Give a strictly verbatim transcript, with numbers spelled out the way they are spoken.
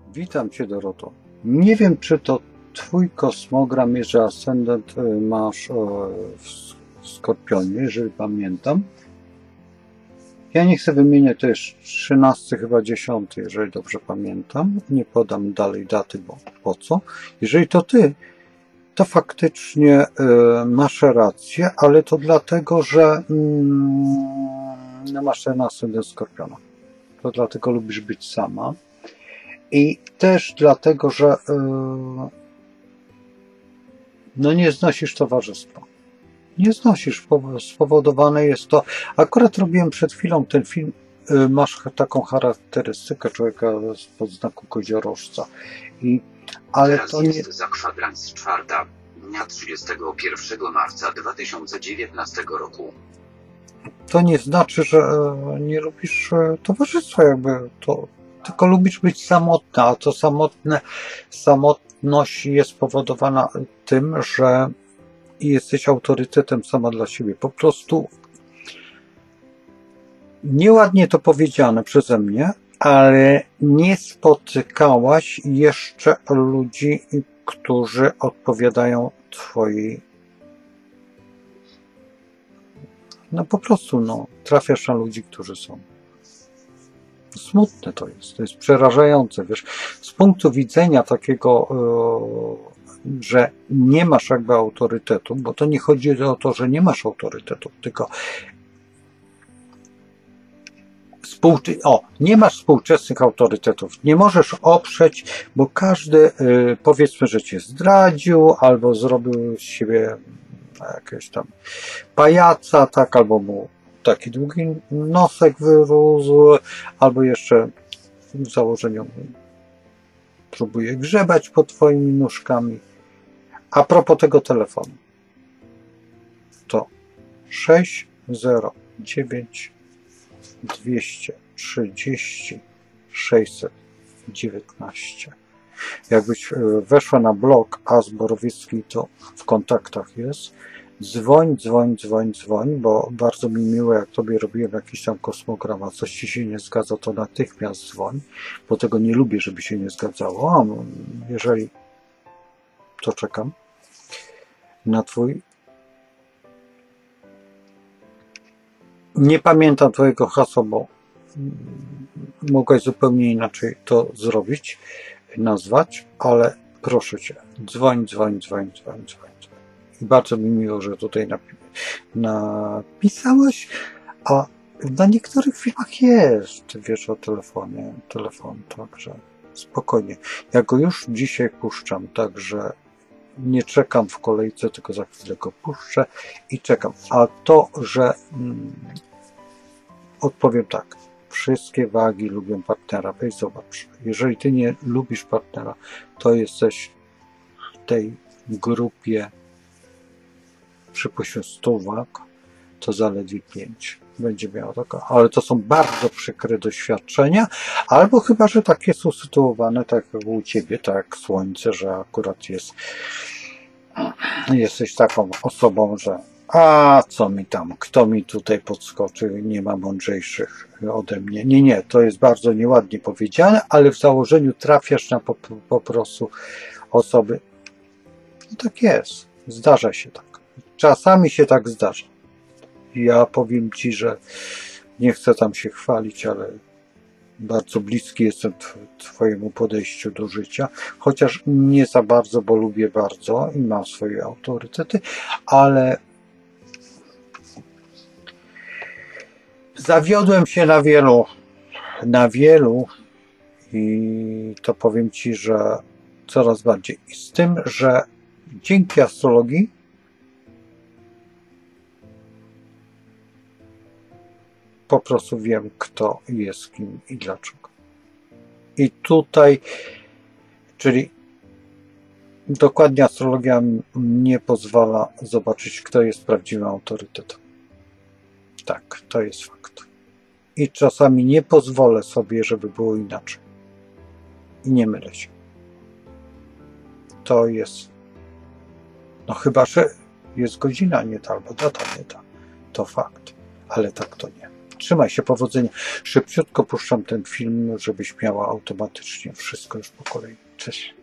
Witam Cię, Doroto. Nie wiem, czy to Twój kosmogram jest, że ascendent masz w Skorpionie, jeżeli pamiętam. Ja nie chcę wymieniać, to jest trzynasty, chyba dziesiąty, jeżeli dobrze pamiętam. Nie podam dalej daty, bo po co. Jeżeli to Ty, to faktycznie masz rację, ale to dlatego, że no masz ten ascendent Skorpiona. To dlatego lubisz być sama. I też dlatego, że yy, no nie znosisz towarzystwa. Nie znosisz. Spowodowane jest to. Akurat robiłem przed chwilą ten film. Yy, masz taką charakterystykę człowieka spod znaku koziorożca. I, ale Teraz to nie... jest za kwadrans czwarta, dnia trzydziestego pierwszego marca dwa tysiące dziewiętnastego roku. To nie znaczy, że yy, nie lubisz yy, towarzystwa. Jakby to... Tylko lubisz być samotna, a to samotne, samotność jest spowodowana tym, że jesteś autorytetem sama dla siebie. Po prostu nieładnie to powiedziane przeze mnie, ale nie spotykałaś jeszcze ludzi, którzy odpowiadają twojej... No po prostu, no, trafiasz na ludzi, którzy są. Smutne to jest, to jest przerażające, wiesz, z punktu widzenia takiego, yy, że nie masz jakby autorytetu, bo to nie chodzi o to, że nie masz autorytetu, tylko współczy- o, nie masz współczesnych autorytetów, nie możesz oprzeć, bo każdy, yy, powiedzmy, że cię zdradził, albo zrobił z siebie jakiegoś tam pajaca, tak, albo mu taki długi nosek wyrósł, albo jeszcze w założeniu próbuje grzebać pod twoimi nóżkami. A propos tego telefonu, to sześć zero dziewięć dwieście trzydzieści sześćset dziewiętnaście. Jakbyś weszła na blog A. Zborowiecki, to w kontaktach jest. Dzwoń, dzwoń, dzwoń, dzwoń, bo bardzo mi miło, jak tobie robiłem jakiś tam kosmogram, a coś ci się nie zgadza, to natychmiast dzwoń, bo tego nie lubię, żeby się nie zgadzało, a jeżeli to czekam na twój... Nie pamiętam twojego hasła, bo mogłaś zupełnie inaczej to zrobić, nazwać, ale proszę cię, dzwoń, dzwoń, dzwoń, dzwoń, dzwoń. I bardzo mi miło, że tutaj napi napisałeś, a na niektórych filmach jest, wiesz, o telefonie, telefon, także spokojnie. Ja go już dzisiaj puszczam, także nie czekam w kolejce, tylko za chwilę go puszczę i czekam. A to, że mm, odpowiem tak, wszystkie wagi lubią partnera, weź zobacz, jeżeli ty nie lubisz partnera, to jesteś w tej grupie, przypuśćmy sto wag, to zaledwie pięć będzie miało taka, ale to są bardzo przykre doświadczenia, albo chyba, że tak jest usytuowane, tak jak u ciebie, tak jak słońce, że akurat jest, jesteś taką osobą, że a co mi tam, kto mi tutaj podskoczy, nie ma mądrzejszych ode mnie. Nie, nie, to jest bardzo nieładnie powiedziane, ale w założeniu trafiasz na po, po prostu osoby. No tak jest, zdarza się tak. Czasami się tak zdarza. Ja powiem ci, że nie chcę tam się chwalić, ale bardzo bliski jestem twojemu podejściu do życia, chociaż nie za bardzo, bo lubię bardzo i mam swoje autorytety, ale zawiodłem się na wielu, na wielu i to powiem ci, że coraz bardziej. I z tym, że dzięki astrologii po prostu wiem, kto jest kim i dlaczego. I tutaj, czyli dokładnie astrologia nie pozwala zobaczyć, kto jest prawdziwym autorytetem. Tak, to jest fakt. I czasami nie pozwolę sobie, żeby było inaczej. I nie mylę się. To jest, no chyba, że jest godzina nie ta, albo data nie ta. To fakt, ale tak to nie. Trzymaj się, powodzenia. Szybciutko puszczam ten film, żebyś miała automatycznie wszystko już po kolei. Cześć.